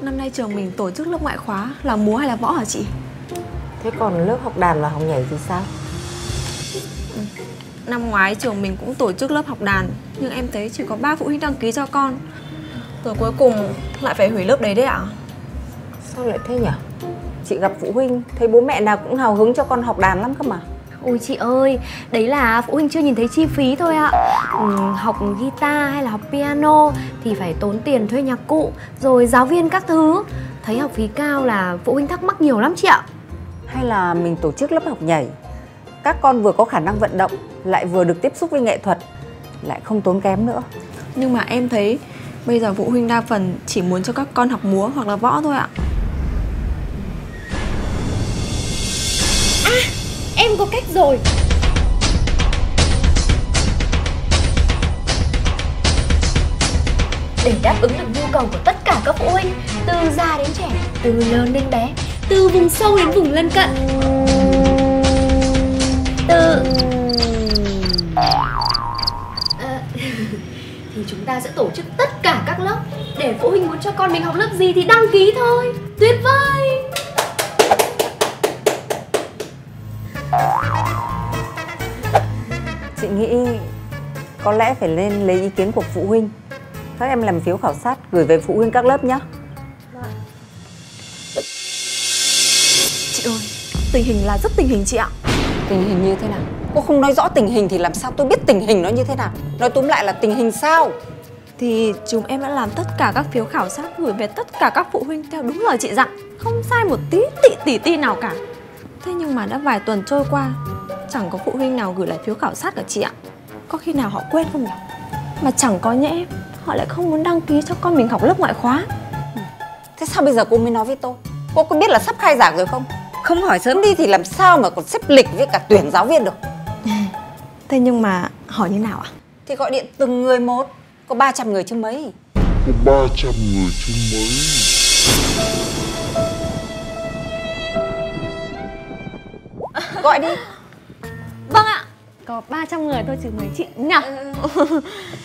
năm nay trường mình tổ chức lớp ngoại khóa là múa hay là võ hả chị? Thế còn lớp học đàn và học nhảy thì sao? Năm ngoái trường mình cũng tổ chức lớp học đàn, nhưng em thấy chỉ có 3 phụ huynh đăng ký cho con. Rồi cuối cùng lại phải hủy lớp đấy đấy ạ? Sao lại thế nhỉ? Chị gặp phụ huynh thấy bố mẹ nào cũng hào hứng cho con học đàn lắm cơ mà. Ôi chị ơi, đấy là phụ huynh chưa nhìn thấy chi phí thôi ạ. Học guitar hay là học piano thì phải tốn tiền thuê nhạc cụ, rồi giáo viên các thứ. Thấy học phí cao là phụ huynh thắc mắc nhiều lắm chị ạ. Hay là mình tổ chức lớp học nhảy, các con vừa có khả năng vận động, lại vừa được tiếp xúc với nghệ thuật, lại không tốn kém nữa. Nhưng mà em thấy bây giờ phụ huynh đa phần chỉ muốn cho các con học múa hoặc là võ thôi ạ. Em có cách rồi. Để đáp ứng được nhu cầu của tất cả các phụ huynh, từ già đến trẻ, từ lớn đến bé, từ vùng sâu đến vùng lân cận, thì chúng ta sẽ tổ chức tất cả các lớp, để phụ huynh muốn cho con mình học lớp gì thì đăng ký thôi. Tuyệt vời! Chị nghĩ có lẽ phải lên lấy ý kiến của phụ huynh. Các em làm phiếu khảo sát gửi về phụ huynh các lớp nhé. Chị ơi, tình hình là rất tình hình chị ạ. Tình hình như thế nào? Cô không nói rõ tình hình thì làm sao tôi biết tình hình nó như thế nào? Nói túm lại là tình hình sao? Thì chúng em đã làm tất cả các phiếu khảo sát gửi về tất cả các phụ huynh theo đúng lời chị dặn, không sai một tí tị ti nào cả. Thế nhưng mà đã vài tuần trôi qua, chẳng có phụ huynh nào gửi lại phiếu khảo sát cả chị ạ. Có khi nào họ quên không nhỉ? Mà chẳng có nhẽ họ lại không muốn đăng ký cho con mình học lớp ngoại khóa. Thế sao bây giờ cô mới nói với tôi? Cô có biết là sắp khai giảng rồi không? Không hỏi sớm đi thì làm sao mà còn xếp lịch với cả tuyển giáo viên được. Thế nhưng mà hỏi như nào ạ? Thì gọi điện từng người một. Có 300 người chứ mấy. Có 300 người chứ mấy. Gọi đi. Vâng ạ. Có 300 người thôi chứ mấy chị nhỉ?